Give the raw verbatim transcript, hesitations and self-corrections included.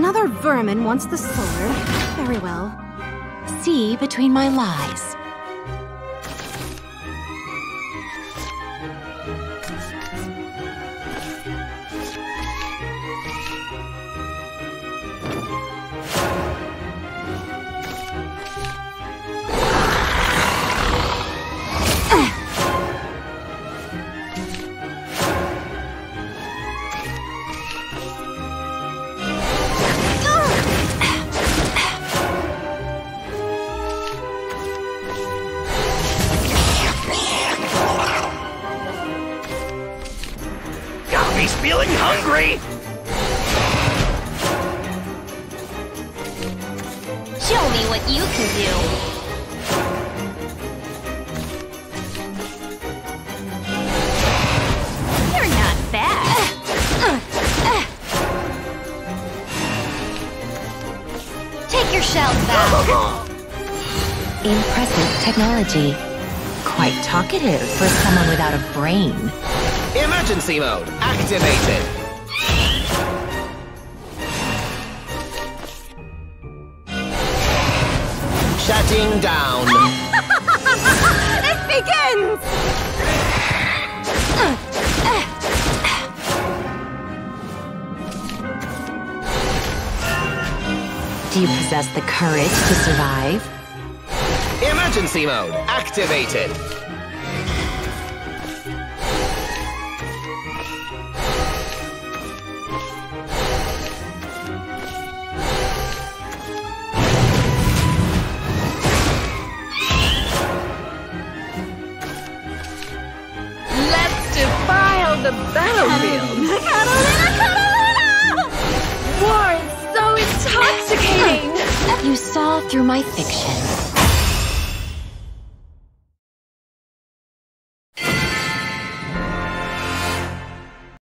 Another vermin wants the sword. Very well. See between my lies. He's feeling hungry! Show me what you can do! You're not bad! Take your shells back! Impressive technology. Quite talkative for someone without a brain. Emergency mode activated. Shutting down. It begins! Do you possess the courage to survive? Emergency mode activated. Defile the battlefield! Catalina, Catalina! War is so intoxicating! You saw through my fiction.